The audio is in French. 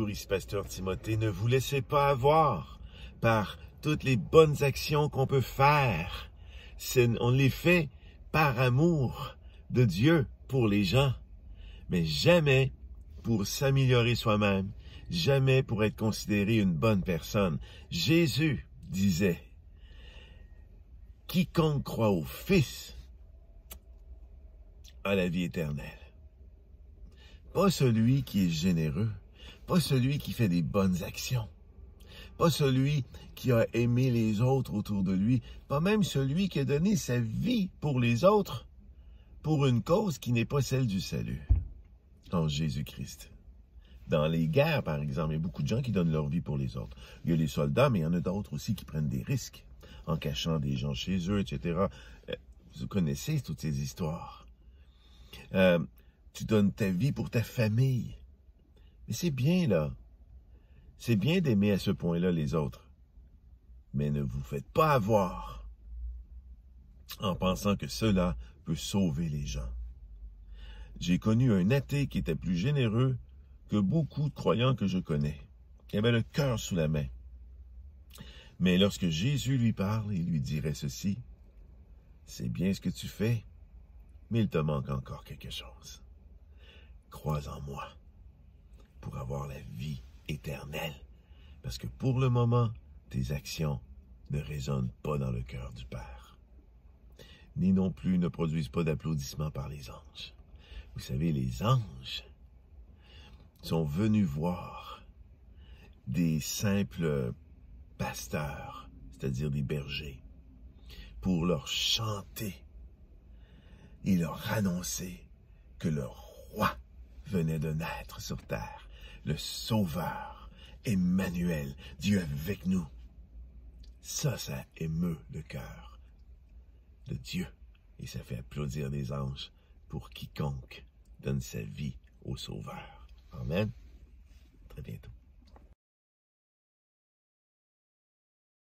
bonjour, ici Pasteur Timothée. Ne vous laissez pas avoir par toutes les bonnes actions qu'on peut faire. On les fait par amour de Dieu pour les gens, mais jamais pour s'améliorer soi-même, jamais pour être considéré une bonne personne. Jésus disait, « Quiconque croit au Fils a la vie éternelle. » Pas celui qui est généreux, pas celui qui fait des bonnes actions, pas celui qui a aimé les autres autour de lui, pas même celui qui a donné sa vie pour les autres, pour une cause qui n'est pas celle du salut, en Jésus-Christ. Dans les guerres, par exemple, il y a beaucoup de gens qui donnent leur vie pour les autres. Il y a les soldats, mais il y en a d'autres aussi qui prennent des risques en cachant des gens chez eux, etc. Vous connaissez toutes ces histoires. Tu donnes ta vie pour ta famille. Mais c'est bien, là. C'est bien d'aimer à ce point-là les autres. Mais ne vous faites pas avoir en pensant que cela peut sauver les gens. J'ai connu un athée qui était plus généreux que beaucoup de croyants que je connais. Il avait le cœur sous la main. Mais lorsque Jésus lui parle, il lui dirait ceci, « C'est bien ce que tu fais, mais il te manque encore quelque chose. Crois en moi pour avoir la vie éternelle, parce que pour le moment, tes actions ne résonnent pas dans le cœur du Père, ni non plus ne produisent pas d'applaudissements par les anges. » Vous savez, les anges sont venus voir des simples pasteurs, c'est-à-dire des bergers, pour leur chanter et leur annoncer que le roi venait de naître sur terre, le Sauveur, Emmanuel, Dieu avec nous. Ça émeut le cœur de Dieu et ça fait applaudir les anges pour quiconque donne sa vie au Sauveur. Amen. Très bientôt.